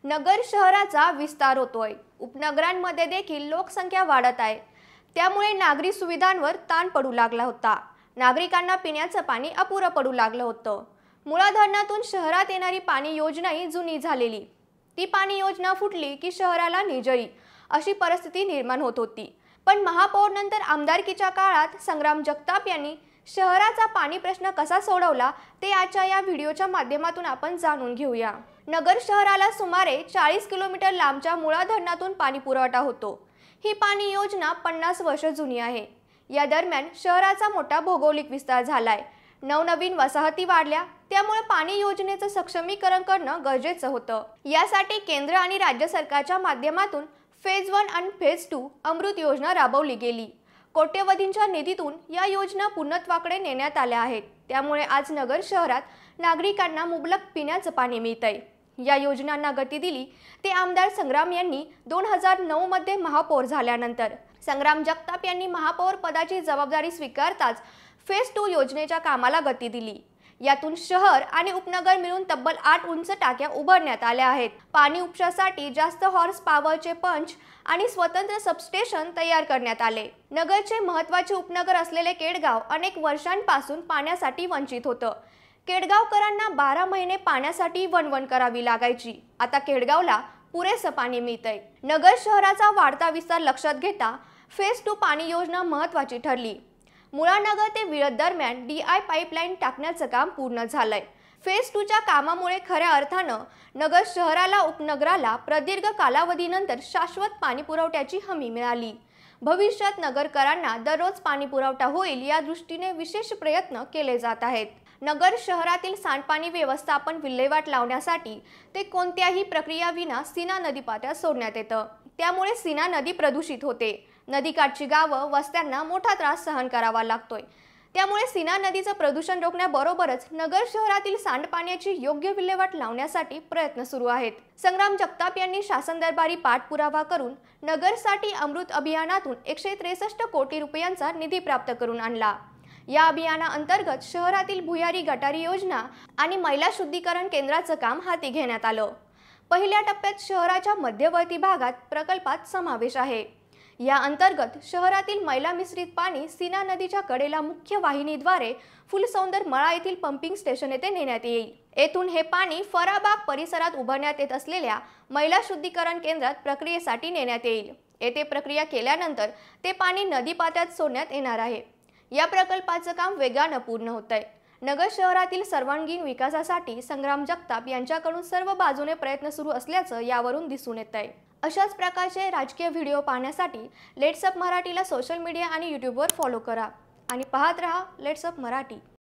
नगर शहराचा विस्तार होतोय। उपनगरांमध्ये देखील लोकसंख्या वाढत आहे। त्यामुळे नागरी सुविधांवर ताण पडू लागला होता। नागरिकांना पिण्याचं पाणी अपुरं पडू लागलं होतं। मुळा धरणातून शहरात येणारी पाणी योजनाही जुनी झालेली। ती पाणी योजना फुटली की शहराला निर्जरी अशी परिस्थिती निर्माण होत होती। पण महापौर नंतर आमदारकीच्या काळात संग्राम जगताप यांनी शहराचा पाणी प्रश्न कसा सोडवला ते आजच्या या व्हिडिओच्या माध्यमातून आपण जाणून घेऊया। नगर शहराला सुमारे 40 किलोमीटर लांबच्या मुळा धरणातून पाणी पुरवठा होतो। ही पाणी योजना 50 वर्ष जुनी आहे। या दरम्यान शहराचा मोठा भौगोलिक विस्तार झालाय। नवनवीन वसाहती वाढल्या, त्यामुळे पाणी योजनेचं सक्षमीकरण करणं गरजेचं होतं। यासाठी केंद्र आणि राज्य सरकारच्या माध्यमातून फेज 1 आणि फेज 2 अमृत योजना राबवली गेली। कोट्यवधींच्या निधीतून या योजना पूर्णत्वाकडे नेण्यात आल्या आहेत। त्यामुळे आज नगर शहरात नागरिकांना मुबलक पिण्याचं पाणी मिळतंय। या योजनांना गती दिली ते आमदार संग्राम यांनी 2009 मध्ये महापौर झाल्यानंतर। संग्राम जगताप यांनी महापौर पदाची जबाबदारी स्वीकारताच फेज 2 योजनेच्या कामाला गती दिली। यातून शहर आणि उपनगर मिळून तब्बल 8 उंच टाक्या उभारण्यात आल्या आहेत। पाणी उपशासाठी जास्त हॉर्स पॉवरचे पंच आणि स्वतंत्र सबस्टेशन तयार करण्यात आले। नगरचे महत्त्वाचे उपनगर असलेले केडगाव अनेक वर्षांपासून पाण्यासाठी वंचित होतं। केडगावकरांना 12 महिने पाण्यासाठी वणवण करावी लागायची। आता केडगावला पुरेसं पाणी मिळतंय। नगर शहराचा वाढता विस्तार लक्षात घेता फेज 2 पाणी योजना महत्त्वाची ठरली। मुळा नगर ते विळद दरम्यान DI पाईपलाईन टाकण्याचं काम पूर्ण झालंय। फेज 2 च्या कामामुळे खऱ्या अर्थानं नगर शहराला उपनगराला प्रदीर्घ कालावधीनंतर शाश्वत पाणी पुरवठ्याची हमी मिळाली। भविष्यात नगरकरांना दररोज पाणी पुरवठा होईल या दृष्टीने विशेष प्रयत्न केले जात आहेत। नगर शहरातील सांडपाणी व्यवस्थापन विल्हेवाट लावण्यासाठी ते कोणत्याही प्रक्रियाविना सीना नदीपात्रात सोडण्यात येतं। त्यामुळे सीना नदी प्रदूषित होते। नदीकाठची गावं वस्त्यांना मोठा त्रास सहन करावा लागतोय। त्यामुळे सीना नदीचं प्रदूषण रोखण्याबरोबरच नगर शहरातील सांडपाण्याची योग्य विल्हेवाट लावण्यासाठी प्रयत्न सुरू आहेत। संग्राम जगताप यांनी शासन दरबारी पाठपुरावा करून नगरसाठी अमृत अभियानातून 163 कोटी रुपयांचा निधी प्राप्त करून आणला। या अभियानाअंतर्गत शहरातील भुयारी गटारी योजना आणि मैला शुद्धीकरण केंद्राचं काम हाती घेण्यात आलं। पहिल्या टप्प्यात शहराच्या मध्यवर्ती भागात प्रकल्पात समावेश आहे। या अंतर्गत शहरातील मैला मिश्रित पाणी सीना नदीच्या कडेला मुख्य वाहिनीद्वारे फुलसौंदर मळा येथील पंपिंग स्टेशन येथे नेण्यात येईल। येथून हे पाणी फराबाग परिसरात उभारण्यात येत असलेल्या मैला शुद्धीकरण केंद्रात प्रक्रियेसाठी नेण्यात येईल। येथे प्रक्रिया केल्यानंतर ते पाणी नदीपात्रात सोडण्यात येणार आहे। या प्रकल्पाचं काम वेगानं पूर्ण होतंय। नगर शहरातील सर्वांगीण विकासासाठी संग्राम जगताप यांच्याकडून सर्व बाजूने प्रयत्न सुरू असल्याचं यावरून दिसून येतंय। अशाच प्रकारचे राजकीय व्हिडिओ पाहण्यासाठी लेट्स अप मराठीला सोशल मीडिया आणि यूट्यूबवर फॉलो करा आणि पाहत रहा लेट्स अप मराठी।